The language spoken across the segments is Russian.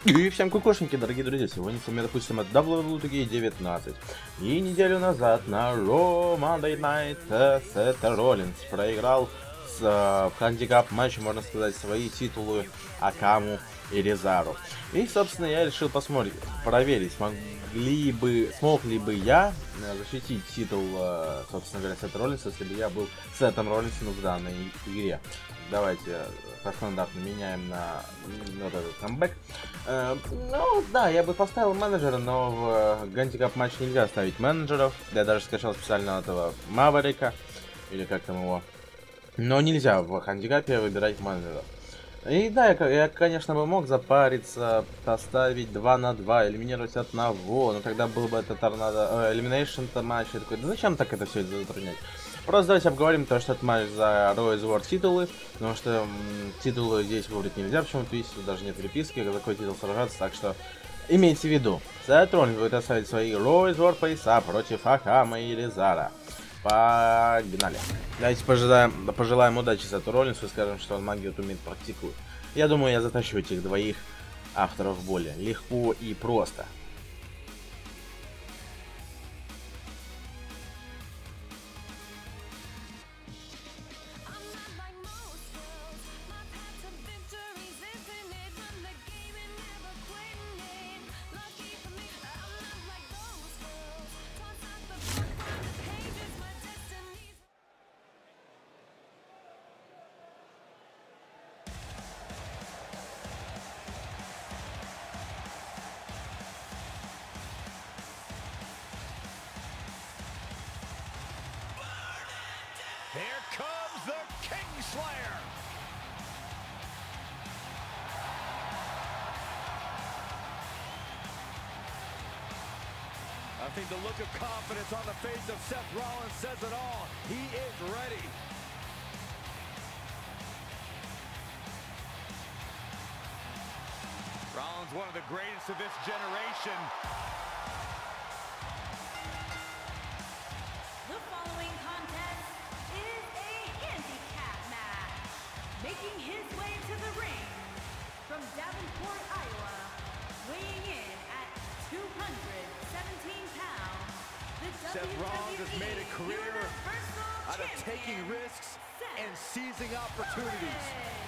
И всем кукушники, дорогие друзья, сегодня с вами, допустим, от WWE 19. И неделю назад на Raw Monday Night Сет Роллинс проиграл в хандикап матче, можно сказать, свои титулы Акаму и Резару. И, собственно, я решил проверить, смог ли бы я защитить титул, собственно говоря, Сета Роллинса, если бы я был Сетом Роллинсом в данной игре. Давайте по стандарту меняем на вот этот камбэк. Ну, да, я бы поставил менеджера, но в гандикап матч нельзя ставить менеджеров. Я даже скачал специально этого Маварика, или как там его. Но нельзя в хандикапе выбирать менеджеров. И да, я, конечно, бы мог запариться, поставить 2 на 2, элиминировать одного, но тогда был бы это торнадо, элиминейшн матч. Я такой, да зачем так это все затруднять? Просто давайте обговорим то, что это матч за Royce War титулы, потому что титулы здесь выбрать нельзя, почему-то видите, тут даже нет переписки, за какой титул сражаться, так что имейте в виду. Сет Роллинс будет оставить свои Royce War пояса против Акама и Резара. Погнали. Давайте пожелаем удачи Сету Роллинсу и скажем, что он магию умеет практикует. Я думаю, я затащу этих двоих авторов боли. Легко и просто. Here comes the Kingslayer. I think the look of confidence on the face of Seth Rollins says it all. He is ready. Rollins, one of the greatest of this generation. The following contest is a handicap match. Making his way to the ring from Davenport, Iowa, weighing in at 217 pounds, the Seth Rollins has made a career Universal out of taking Champion, risks Seth and seizing opportunities. Rollins.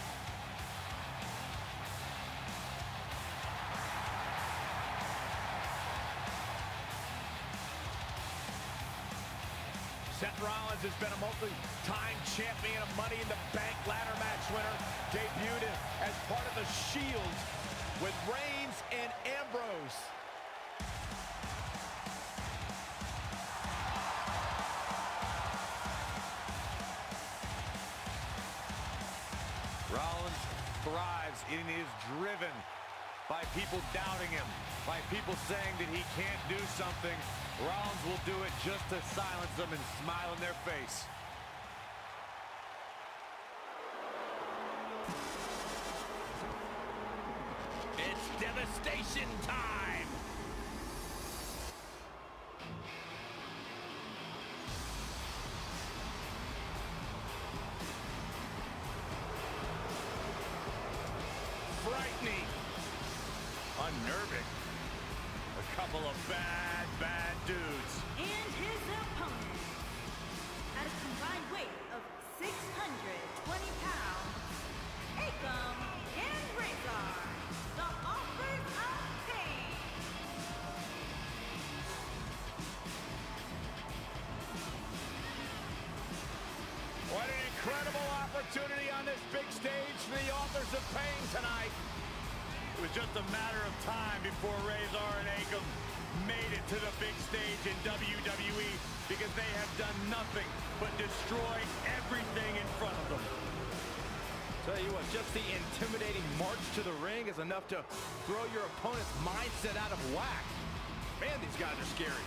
Seth Rollins has been a multi-time champion, a Money in the Bank ladder match winner, debuted as part of the Shield with Reigns and Ambrose. Rollins thrives and is driven by people doubting him, by people saying that he can't do something. Rollins will do it just to silence them and smile in their face. It's devastation time! Frightening. Unnerving. A couple of bad dudes. And his opponent, at a combined weight of 620 pounds, Akam and Rezar, the Authors of Pain. What an incredible opportunity on this big stage for the Authors of Pain tonight. It was just a matter of time before Rezar and Akam made it to the big stage in WWE because they have done nothing but destroy everything in front of them. Tell you what, just the intimidating march to the ring is enough to throw your opponent's mindset out of whack. Man, these guys are scary.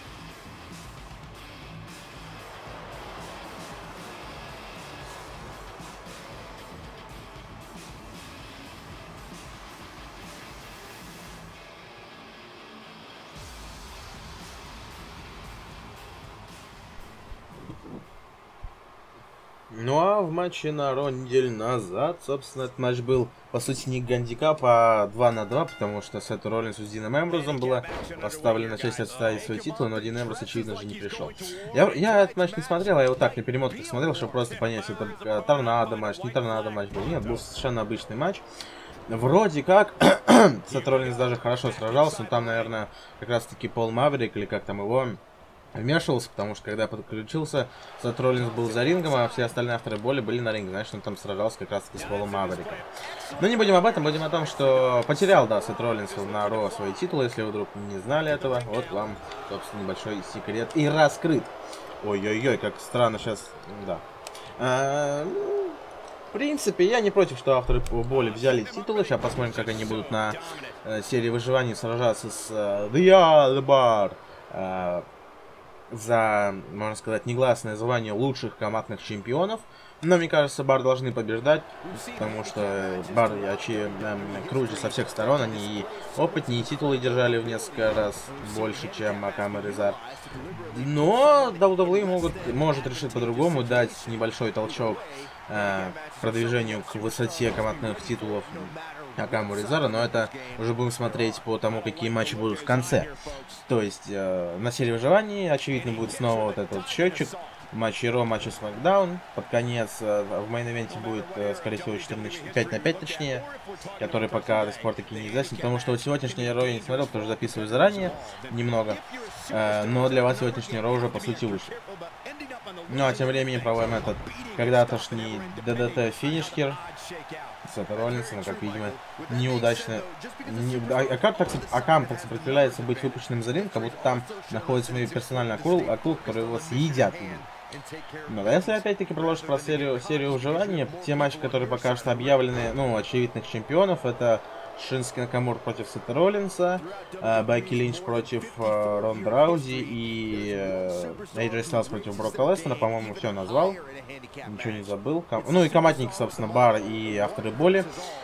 Ну а в матче на Ро неделю назад, собственно, этот матч был, по сути, не гандикап, а 2 на 2, потому что Сет Роллинсу с Дином Эмбрузом была поставлена честь отставить свой титул, но Дин Эмбруз, очевидно же, не пришел. Я этот матч не смотрел, я его так на перемотках смотрел, чтобы просто понять, это торнадо матч, не торнадо матч был. Нет, был совершенно обычный матч. Вроде как, Сет Роллинс даже хорошо сражался, но там, наверное, как раз-таки Пол Маврик, или как там его, вмешивался, потому что когда подключился, Сет Роллинс был за рингом, а все остальные авторы боли были на ринге, значит, он там сражался как раз-таки с Полом Мавриком. Но не будем об этом, будем о том, что потерял, да, Сет Роллинс на Ро свои титулы, если вы вдруг не знали этого, вот вам, собственно, небольшой секрет и раскрыт. Ой-ой-ой, как странно сейчас, да. В принципе, я не против, что авторы боли взяли титулы. Сейчас посмотрим, как они будут на серии выживания сражаться с The Bar за, можно сказать, негласное звание лучших командных чемпионов. Но мне кажется, Бар должны побеждать, потому что Бар круче со всех сторон. Они и опытнее, и титулы держали в несколько раз больше, чем Акам и Резар. Но WWE может решить по-другому, дать небольшой толчок продвижению к высоте командных титулов Акаму Резара, но это уже будем смотреть по тому, какие матчи будут в конце. То есть на серии выживания, очевидно, будет снова вот этот вот счетчик. Матчи Ро, матчи Смакдаун. Под конец в мейн-ивенте будет, скорее всего, 5 на 5 точнее, который пока до сих пор таки неизвестен, потому что вот сегодняшний Ро я не смотрел, потому что записываю заранее немного, но для вас сегодняшний Ро уже по сути вышел. Ну а тем временем проводим этот когда-тошний ДДТ финишкер Сета Роллинса, но, как видимо, неудачно. Акам так сопротивляется быть выпущенным за ринг, как будто там находится мой персональный акул, которые его съедят. Но если опять-таки продолжить про серию выживания, те матчи, которые пока что объявлены, ну, очевидных чемпионов, это Шински Накамура против Сета Роллинса, Бекки Линч против Ронда Раузи и AJ Styles против Брока Леснера, по-моему, все назвал, ничего не забыл. Ну и командники, собственно, Бар и авторы боли.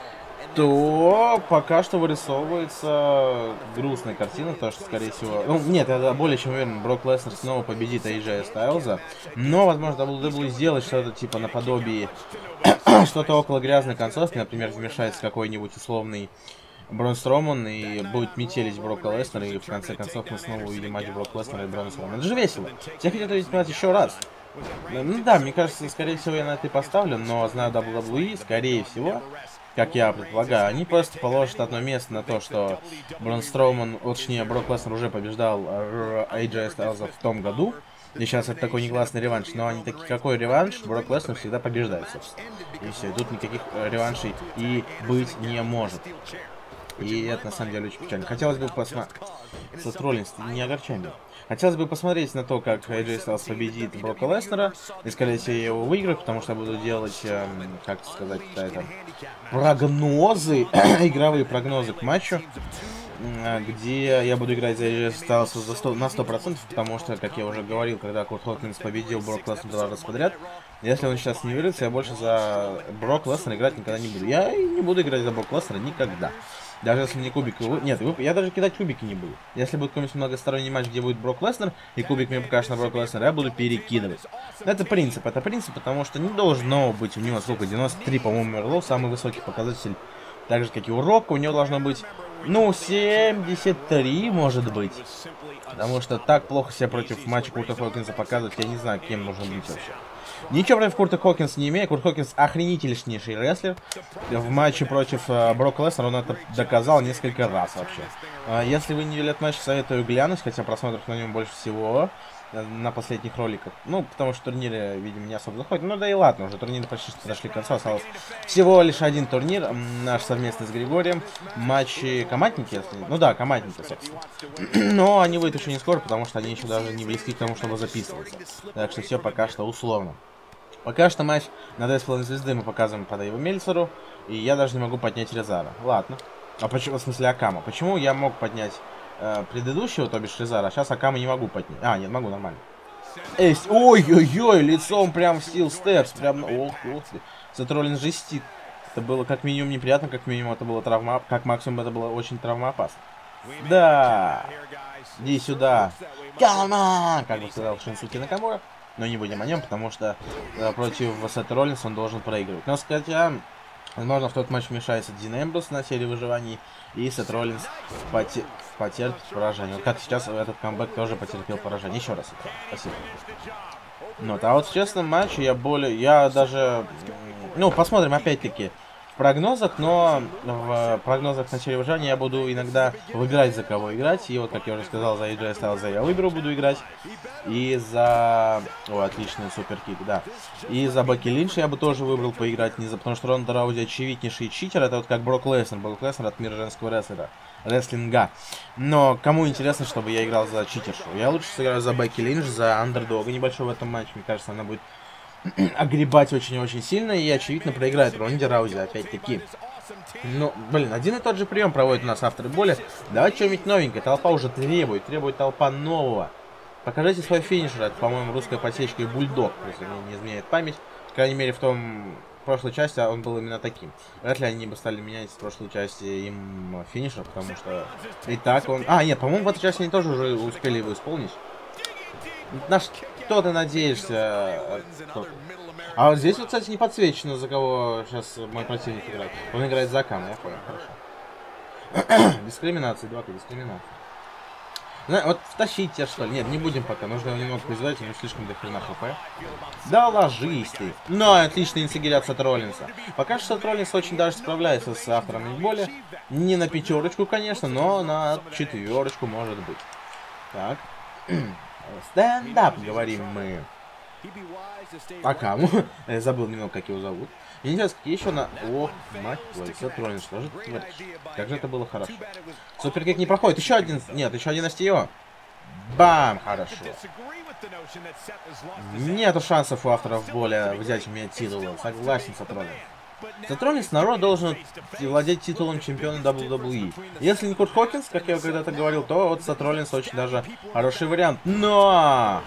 То пока что вырисовывается грустная картина, потому что, скорее всего... Ну, нет, я более чем уверен, Брок Леснер снова победит AJ Стайлза. Но, возможно, WWE сделать что-то типа наподобие... что-то около грязной концовки, например, вмешается какой-нибудь условный Брон Строман и будет метелить Брока Леснера, и в конце концов мы снова увидим матч Брок Леснера и Брона Стромана. Это же весело. Все хотят увидеть матч еще раз. Ну да, мне кажется, скорее всего, я на это и поставлю, но знаю WWE, скорее всего... Как я предполагаю, они просто положат одно место на то, что Брон Строуман, точнее, Брок Леснер уже побеждал AJ Styles в том году. И сейчас это такой негласный реванш. Но они такие, какой реванш? Брок Леснер всегда побеждает, собственно. И все, тут никаких реваншей и быть не может. И это на самом деле очень печально. Хотелось бы посмотреть... Сет Роллинс, не огорчай меня. Хотелось бы посмотреть на то, как AJ Styles победит Брока Леснера. И, скорее всего, я его выиграю, потому что я буду делать, как сказать, это, прогнозы, игровые прогнозы к матчу, где я буду играть за AJ Styles на 100%, потому что, как я уже говорил, когда Курт Хокинс победил Брок Леснера 2 раза подряд, если он сейчас не верится, я больше за Брок Леснера играть никогда не буду. Я и не буду играть за Брок Леснера никогда. Даже если мне кубик... Нет, я даже кидать кубики не буду. Если будет какой-нибудь многосторонний матч, где будет Брок Леснер, и кубик мне покажет на Брок Леснера, я буду перекидывать. Это принцип, потому что не должно быть у него, сколько, 93, по-моему, мерлов, самый высокий показатель, так же, как и у Рока, у него должно быть, ну, 73, может быть. Потому что так плохо себя против матча Курта Хокинса показывать, я не знаю, кем нужно быть вообще. Ничего против Курта Хокинса не имею. Курт Хокинс охренительнейший рестлер. В матче против Брока Леснера он это доказал несколько раз вообще. Если вы не видели этот матч, советую глянуть, хотя просмотров на нем больше всего на последних роликах. Ну, потому что турниры, видимо, не особо заходят. Ну да и ладно, уже турниры почти что подошли к концу. Осталось всего лишь один турнир, наш совместный с Григорием. Матчи командники, если... Ну да, командники, собственно. Но они выйдут еще не скоро, потому что они еще даже не близки к тому, чтобы записываться. Так что все пока что условно. Пока что матч на 2,5 звезды мы показываем по Дэйву Мельцеру, и я даже не могу поднять Резара. Ладно. А почему, в смысле, Акама? Почему я мог поднять предыдущего, то бишь Резара, а сейчас Акама не могу поднять? А, нет, могу, нормально. Ой-ой-ой, лицом прям в стил степс, прям, ох ты. Сет Роллинс жестит. Это было как минимум неприятно, как минимум это было травма, как максимум это было очень травмоопасно. Да. Иди сюда. Come on, как бы сказал Шинсуки Накамура. но не будем о нем, потому что против Сета Роллинса он должен проигрывать. Но, хотя, возможно, в тот матч вмешается Дин Эмброс на серии выживаний, и Сет Роллинс потерпит поражение. Вот как сейчас этот камбэк тоже потерпел поражение. Еще раз. Спасибо. Ну, а вот в честном матче я даже... Ну, посмотрим опять-таки в прогнозах, но в прогнозах на серии выживания я буду иногда выбирать, за кого играть. И вот, как я уже сказал, за AJ Styles я выберу, буду играть. И за... О, отличный суперкик, да. И за Бекки Линч я бы тоже выбрал поиграть, не за... потому что Ронда Раузи очевиднейший читер. Это вот как Брок Леснер. Брок Леснер от мира женского рестлинга. Но кому интересно, чтобы я играл за читершу? Я лучше сыграю за Бекки Линч, за андердога небольшой в этом матче. Мне кажется, она будет огребать очень-очень сильно и, очевидно, проиграет Ронде Раузи, опять-таки. Ну, блин, один и тот же прием проводит у нас авторы боли. Давайте что-нибудь новенькое. Толпа уже требует толпа нового. Покажите свой финишер. Это, по-моему, русская подсечка и бульдог, если мне не изменяет память. По крайней мере, в прошлой части он был именно таким. Вряд ли они бы стали менять в прошлой части им финишер, потому что и так он... А, нет, по-моему, в этой части они тоже уже успели его исполнить. На что ты надеешься? А вот здесь вот, кстати, не подсвечено, за кого сейчас мой противник играет. Он играет за Акана, я понял, хорошо. Дискриминация, 2-ка, дискриминация. Вот втащить тебя, что ли? Нет, не будем пока. Нужно его немного призвать, ему слишком дохрена хп. Да ложись ты. Ну, отличная инсигерия от Сета Роллинса. Пока что Сет Роллинс очень даже справляется с авторами боли. Не на 5, конечно, но на 4 может быть. Так. Стендап, говорим мы. А кому? Я забыл немного, как его зовут. И не знаю, какие еще на... О, мать твою, Сет Роллинс, что же ты творишь? Как же это было хорошо. Суперкик не проходит. Еще один... Нет, еще один STO. Бам! Хорошо. Нету шансов у авторов боли взять у меня титул. Согласен, Сет Роллинс. Сет Роллинс, народ, должен владеть титулом чемпиона WWE. Если не Курт Хокинс, как я когда-то говорил, то вот Сет Роллинс очень даже хороший вариант. Но!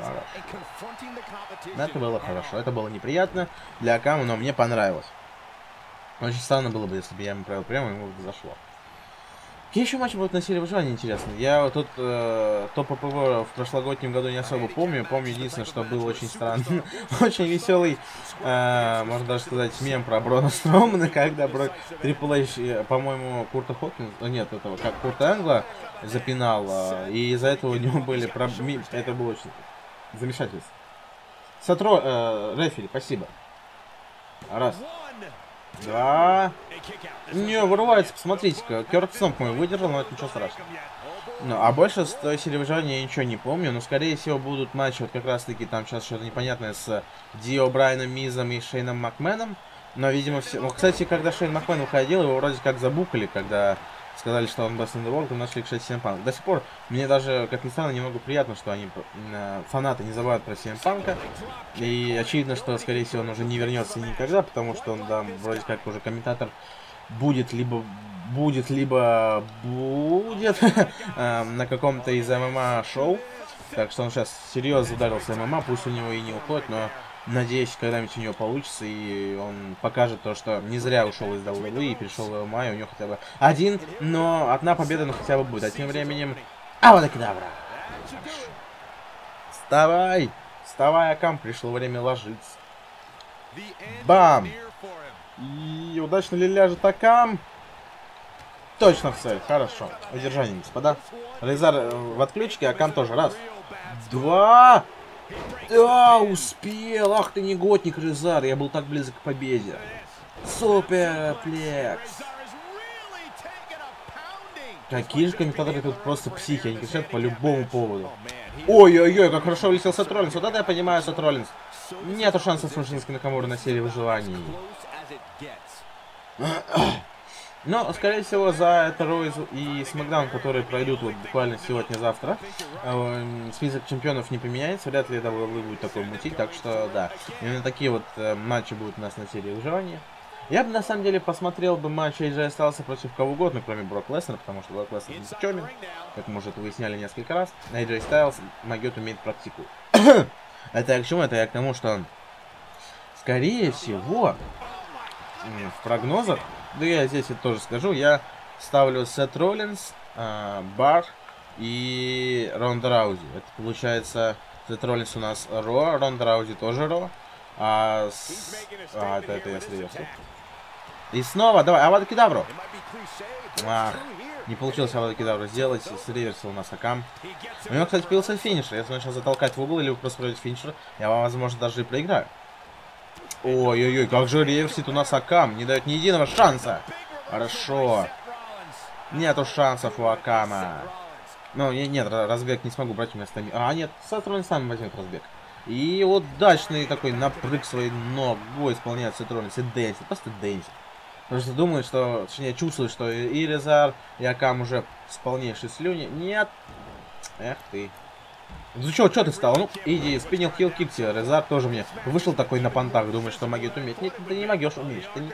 Это было хорошо. Это было неприятно для Акама, но мне понравилось. Очень странно было бы, если бы я ему провел прямо, ему бы зашло. Какие еще матчи будут на серии выживания, интересно? Я вот тут топ ППВ в прошлогоднем году не особо помню. Помню единственное, что был очень странный, очень веселый, можно даже сказать, мем про Брона Строумана, когда Трипл Эйч, по-моему, Курта Хокинса, нет, этого, как Курта Энгла запинал, и из-за этого у него были проблемы. Это было очень замешательство. Рефери, спасибо. Раз. Да. Не, вырывается, посмотрите-ка. Кёрт Стомп мой выдержал, но это ничего страшного. Ну, а больше с той серии выживания я ничего не помню. Но, скорее всего, будут матчи, вот как раз-таки там сейчас что-то непонятное с Дио Брайаном Мизом и Шейном Макменом. Но, видимо, все... Ну, кстати, когда Шейн Макмен выходил, его вроде как забукали, когда сказали, что он Best in the World, и начали кшать CM Punk. До сих пор мне даже, как ни странно, немного приятно, что они, фанаты, не забывают про CM Punk. И очевидно, что, скорее всего, он уже не вернется никогда, потому что он, да, вроде как уже комментатор будет на каком-то из ММА-шоу. Так что он сейчас серьезно ударился в ММА, пусть у него и не уходит, но надеюсь, когда-нибудь у него получится, и он покажет то, что не зря ушел из WWE и перешел в ММА, и у него хотя бы одна победа, но хотя бы будет. А тем временем... Авадокедавра! Вставай! Вставай, Акам, пришло время ложиться. Бам! И удачно ли ляжет Акам? Точно в цель, хорошо. Удержание, господа. Резар в отключке, Акам тоже. Раз. Два. Да, успел. Ах ты негодник, Резар. Я был так близок к победе. Суперплекс. Какие же комментаторы тут просто психи. Они кричат по любому поводу. Ой-ой-ой, как хорошо улетел Сет Роллинс. Вот это я понимаю, Сет Роллинс. Нету шансов с Шинской Накамура на серии выживаний. Но, скорее всего, за это Ройз и Смакдаун, которые пройдут вот буквально сегодня-завтра, список чемпионов не поменяется, вряд ли WWE будет такой мутить, так что, да, именно такие вот матчи будут у нас на серии выживания. Я бы, на самом деле, посмотрел бы матч AJ Styles против кого угодно, кроме Брок Леснера, потому что Брок Леснер никчемен, как мы уже это выясняли несколько раз. AJ Styles могет иметь практику. Это я к чему? Это я к тому, что, скорее всего, в прогнозах, да я здесь это тоже скажу, я ставлю Сет Роллинс, Бар и Ронда Раузи. Это получается Сет Роллинс у нас Ро, Ронда Раузи тоже Ро. Это я среверсил. И снова, давай, Авада Кедавру. Ах, не получилось Авада Кедавру сделать. Среверсил у нас Акам. У него, кстати, появился финишер. Если он сейчас затолкать в угол или просто пройдет финишер, я, возможно, даже и проиграю. Ой-ой-ой, как же реверсит у нас Акам. Не дает ни единого шанса. Хорошо. Нету шансов у Акама. Ну, нет, разбег не смогу брать вместо... нет, Сет Роллинс сам возьмет разбег. И удачный такой напрыг своей ногой исполняет Сет Роллинс и дэнсит. Просто дэнсит. Потому что думает, что... Точнее, чувствует, что и Резар, и Акам уже с полнейшей слюни. Нет. Эх ты. Ну чё ты стал? Ну, иди, спиннил хил кик тебе. Резар тоже мне вышел такой на понтах, думает, что могет уметь. Нет, ты не могешь уметь, ты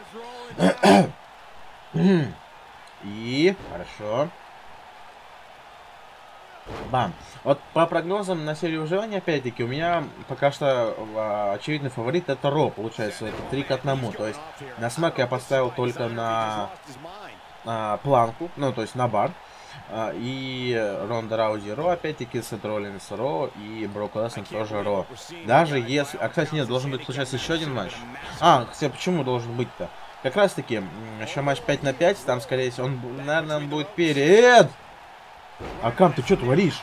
не то. И... Хорошо. Бам. Вот по прогнозам на серию выживания, опять-таки, у меня пока что очевидный фаворит это Ро, получается, это 3-1. То есть на смэк я поставил только на планку, ну, то есть на бар. И Ронда Раузи Ро, опять-таки, Сет Роллинс Ро и Брок Леснер тоже Ро. Даже если... кстати, нет, должен быть, получается, еще один матч. Кстати, почему должен быть-то? Как раз-таки, еще матч 5 на 5, там, скорее всего, наверное, он будет перед... Акам, ты что творишь?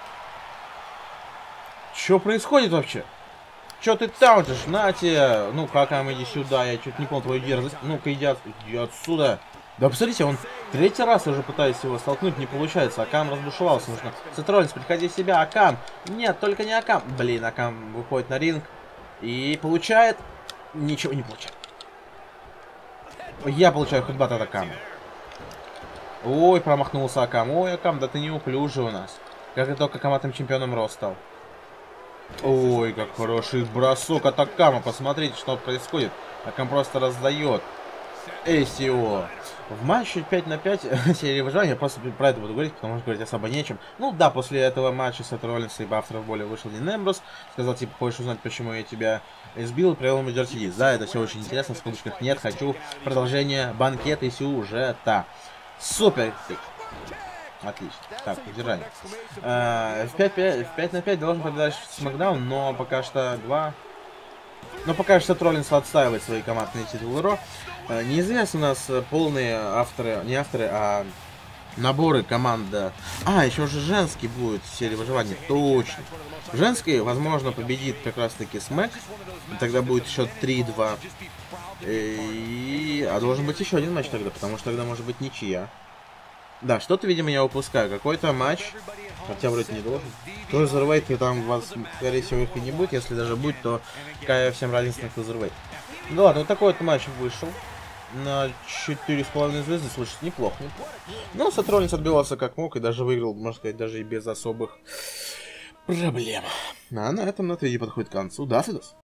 Что происходит вообще? Что ты таунтишь? На тебе! Ну-ка, Акам, иди сюда, я чуть не понял твою дерзость. Ну-ка, иди отсюда. Да посмотрите, он третий раз уже пытается его столкнуть, не получается. Акам разбушевался, нужно... Сет Роллинс, приходи в себя, Акам! Нет, только не Акам. Блин, Акам выходит на ринг и получает... Ничего не получает. Я получаю хедбат от Акама. Ой, промахнулся Акам. Ой, Акам, да ты неуклюжий у нас. Как и только командным чемпионом Ро стал. Ой, как хороший бросок от Акама. Посмотрите, что происходит. Акам просто раздает. ACO. В матче 5 на 5 серии выживания, я просто про это буду говорить, потому что говорить особо нечем. Ну да, после этого матча Сет Роллинс и Бафтера в боли вышел Дин Эмброс. Сказал, типа, хочешь узнать, почему я тебя избил, привел ему Дирти. Да, это все очень интересно, в скобочках нет, хочу продолжение банкета и сюжета. Супер! Отлично. Так, удержание. В 5 на 5 должен победить Смакдаун, но пока что 2... Но пока что Роллинс отстаивает свои командные титулы Ро. Неизвестно у нас полные авторы, не авторы, а наборы команды. Еще же женский будет в серии выживания. Точно. Женский, возможно, победит как раз таки Смэк. Тогда будет счет 3-2. А должен быть еще один матч тогда, потому что тогда может быть ничья. Да, что-то, видимо, я упускаю. Какой-то матч. Хотя вроде не должен. Крузервейт, там вас, скорее всего, их и не будет. Если даже будет, то какая всем разница на Крузервейт. Ну ладно, вот такой вот матч вышел. На 4,5 звезды, слушай, неплохо. Ну, Сет Роллинс отбивался как мог и даже выиграл, можно сказать, даже и без особых проблем. А на этом на 3 подходит к концу. До свидания.